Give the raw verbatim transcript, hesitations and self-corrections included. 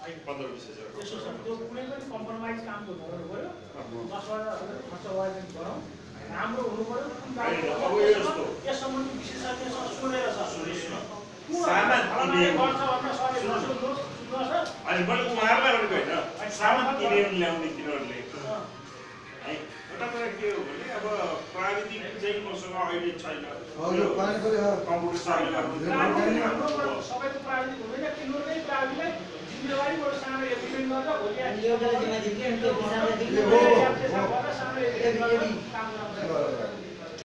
पन्ध्र बिस हजार त्यसो छ त्यो कुनै पनि कम्प्रोमाइज काम गर्नु पर्यो दसबाट खर्च आयोजन गरौँ राम्रो हुनु पर्यो अब यो जस्तो यस सम्बन्धी विशेषज्ञसँग सोधेर छ सुन्नुहोस् न सामान किनेर गर्छ भन्न सके नसोध्नुहोस् सुन्नुहोस् अनि मैले उहाँहरूलाई भनेको होइन सामान किनेर ल्याउने तिनीहरूले है एउटा कुरा के हो भने अब प्राविधिक चाहिँ मसँग अहिले छैन कम्प्युटर सबैको प्राविधिक हुँदैन तिनीहरूकै प्राविधिकलाई जिम्मेवारीबाट सानो एग्रिमेन्ट गरेर भोलि सानो काम